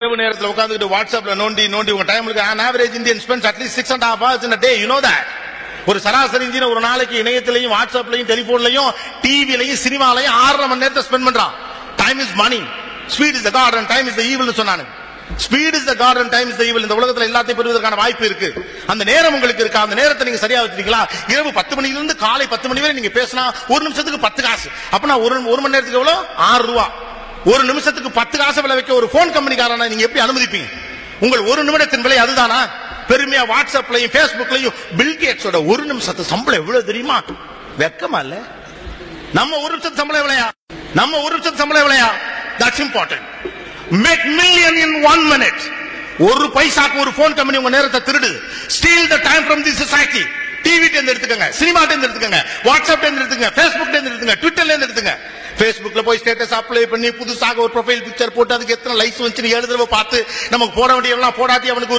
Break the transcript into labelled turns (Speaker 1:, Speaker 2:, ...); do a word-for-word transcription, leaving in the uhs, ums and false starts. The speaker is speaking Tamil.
Speaker 1: நேரத்தில் உட்கார்ந்துட்டு வாட்ஸ்அப்ல நோண்டி நோண்டி உங்க டைமுக்கு an average Indian spends at least six and a half hours in a day. You know that? ஒரு சராசரி இந்தியன் ஒரு நாளைக்கு இணையத்திலையும் வாட்ஸ்அப்லையும் டெலிபோன்லையும் டிவிலையும் சினிமாலையும் ஆறரை மணி நேரத்தை ஸ்பெண்ட் பண்றான். Time is money, speed is the god and time is the evil சொன்னானு. Speed is the god and time is the evil. இந்த உலகத்துல எல்லாத்தையும் பெறுவதற்கான வாய்ப்பு இருக்கு. அந்த நேரம் உங்களுக்கு இருக்கா? அந்த நேரத்தை நீங்க சரியா வச்சிருக்கீங்களா? இரவு பத்து மணில இருந்து காலை பத்து மணி வரை நீங்க பேசினா ஒரு நிமிஷத்துக்கு பத்து காசு. அப்பனா ஒரு ஒரு மணி நேரத்துக்கு எவ்வளவு? ஆறு ரூபா. ஒரு நிமிஷத்துக்கு பத்து காசு விலை வைக்க ஒரு போன் கம்பெனிக்காரனை நீங்க எப்படி அனுமதிப்பீங்க? உங்கள் ஒரு நிமிடத்தின் விலை அதுதானா? பெருமையா வாட்ஸ்அப்லயும் பேஸ்புக்லயும் பில் கேட்ஸோட ஒரு நிமிஷத்து சம்பளம் எவ்வளவு தெரியுமா? வெக்கமா இல்ல? நம்ம ஒரு நிமிஷத்து சம்பளம் எவ்வளையா? நம்ம ஒரு நிமிஷத்து சம்பளம் எவ்வளையா? That's important. Make million in one minute. ஒரு பைசாக்கு ஒரு போன் கம்பெனி உங்க நேரத்தை திருடு. Steal the time from the society. TV டேந்து எடுத்துக்கங்க, சினிமா டேந்து எடுத்துக்கங்க, வாட்ஸ்அப் டேந்து எடுத்துங்க, பேஸ்புக் டேந்து எடுத்துங்க, ட்விட்டர்ல இருந்து எடுத்துங்க. பேஸ்புக்ல போய் ஸ்டேட்டஸ் அப்ளை பண்ணி புதுசாக ஒரு ப்ரொஃபைல் பிக்சர் போட்டு அதுக்கு எத்தனை லைக்ஸ் வந்துச்சு ஏழு தடவை பார்த்து நமக்கு போட வேண்டியவெல்லாம் போடாட்டி அவனுக்கு